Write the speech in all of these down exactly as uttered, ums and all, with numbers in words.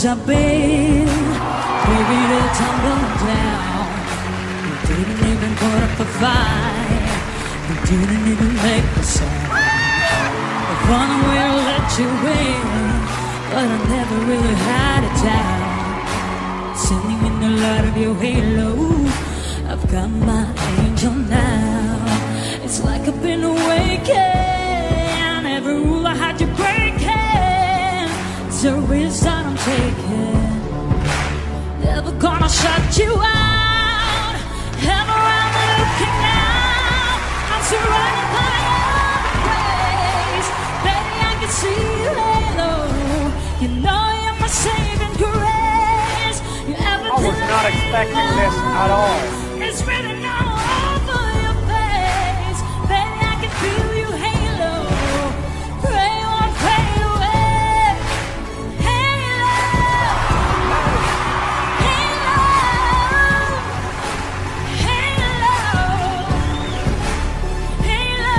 I've been, baby, the tumbling down. You didn't even put up a fight. You didn't even make a sound. I found a way to let you in, but I never really had a doubt. Sitting in the light of your halo, I've got my angel now. It's like I've been awakened. Every rule I had you breaking, it's a risk that I'm taking. Never gonna shut you out. Ever I'm looking out. I'm surrounded by all the praise. Baby, I can see you halo. You know you're my saving grace. You're everything. I was not expecting this at all. It's written all over your face. Baby, I can feel you halo. Pray won't fade away. Halo, halo, halo, halo,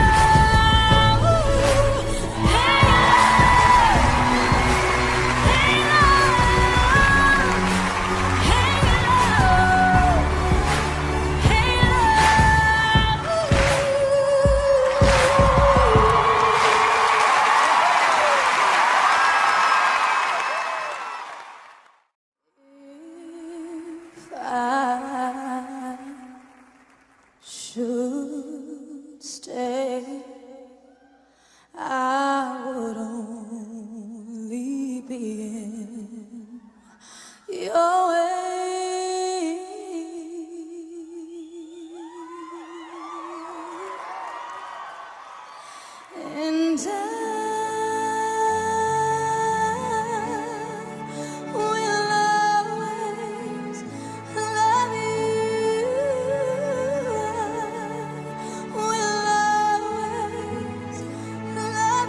should stay, I would only be in your way. And I will always love you. Will always love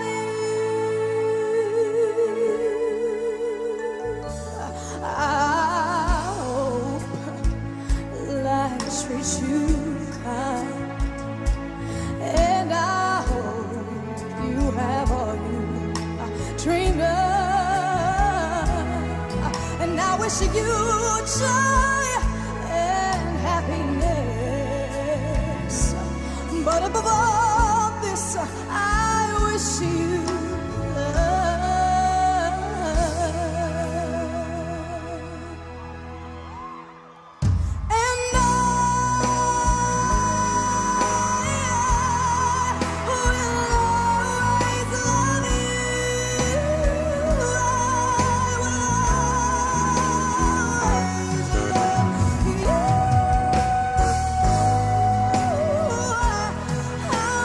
you. I hope life treats you kind, and I hope you have all you dreamed of. And I wish you joy and happiness, but above all this, I wish you and I will always love you. I will always love you. I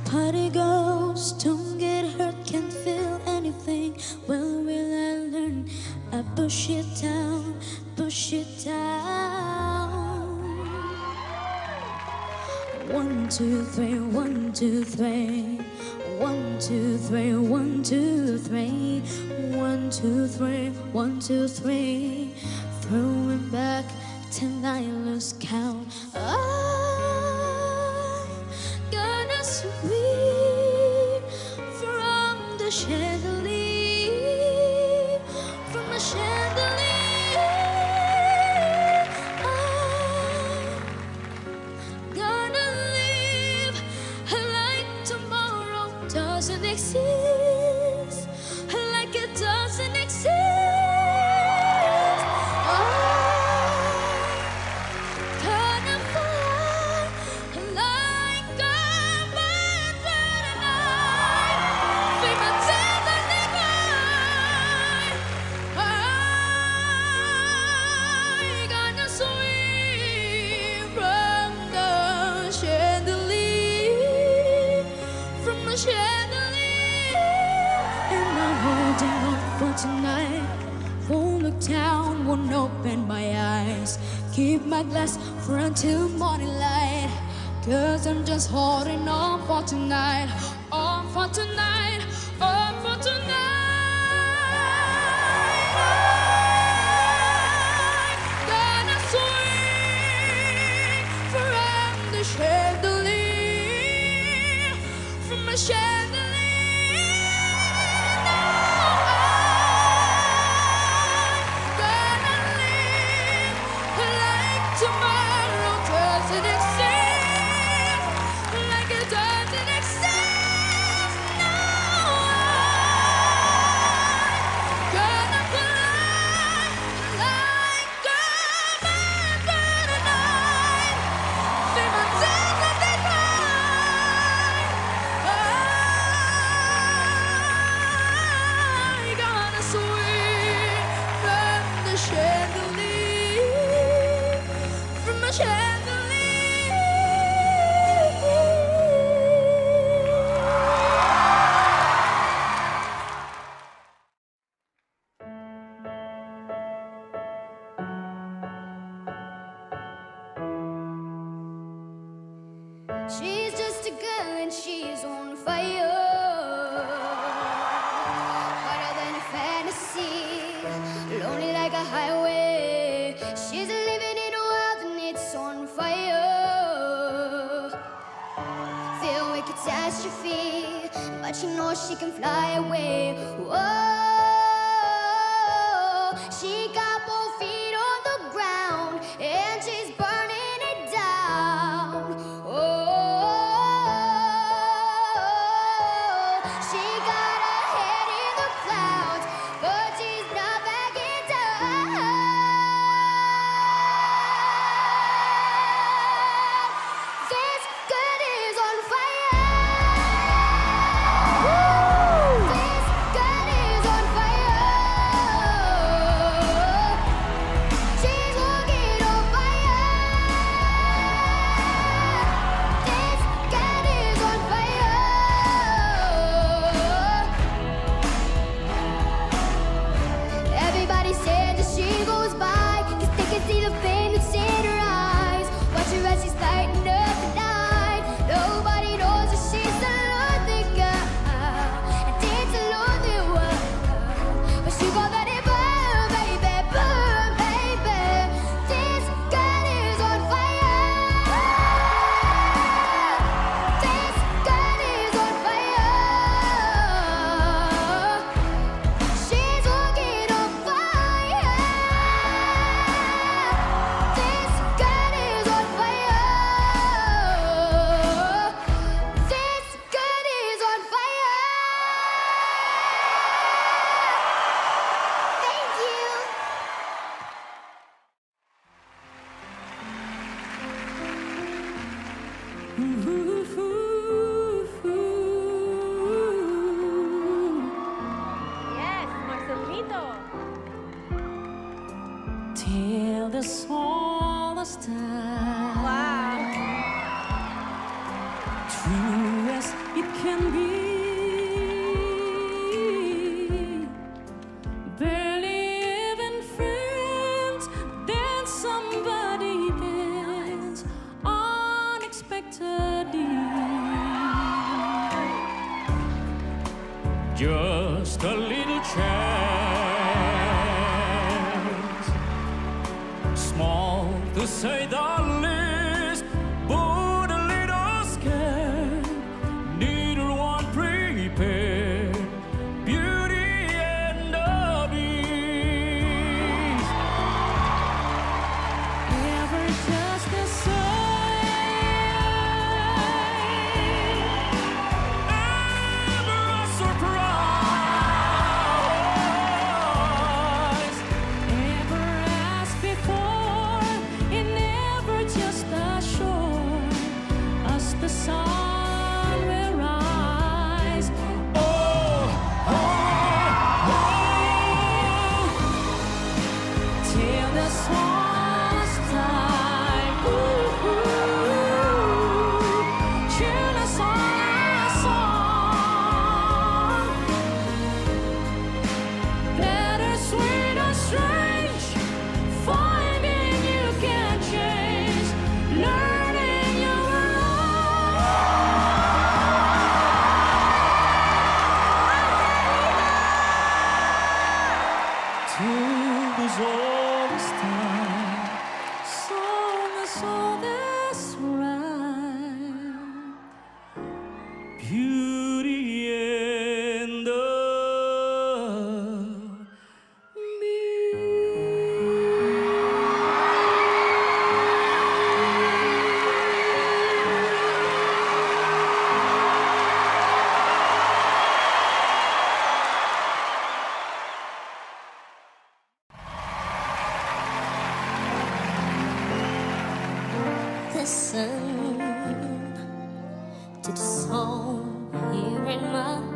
Party girls don't get hurt, can't feel anything. Well, will I learn? I push it down, push it down. One, two, three, one, two, three. One, two, three, one, two, three. One, two, three, one, two, three. Throwing back till I lose count. I'm gonna swing from the chandelier, from the chandelier. I'm gonna live like tomorrow doesn't exist, like it doesn't exist. Tonight, won't look down, won't open my eyes. Keep my glass for until morning light, 'cause I'm just holding on for tonight, on for tonight, on for tonight. I'm gonna swing from the chandelier, from the chandelier. Tomorrow doesn't exist, like it doesn't exist. No, I'm gonna fly like a bird tonight. Feel my days as they climb. I'm gonna swing from the chandelier, from a chandelier. She's just a girl and she's on fire, hotter than a fantasy, lonely like a highway. She's living in a world and it's on fire, filled with catastrophe, but she knows she can fly away. Whoa, she got both feet on the ground and she's burning it down. Oh, she got her head in the clouds, but she's not backing down. This girl is on fire. This girl is on fire. just a little chance. Small to say the least, but a little scared. Neither one prepared. Beauty and the Beast. Never just the same. The sun will rise. Oh, oh, oh, till the swans die. Ooh, ooh, till the swans song. Bittersweet or strange, finding you can change. Learning you till there's all this time, song is all that's right. Beauty and the Listen to the song here in my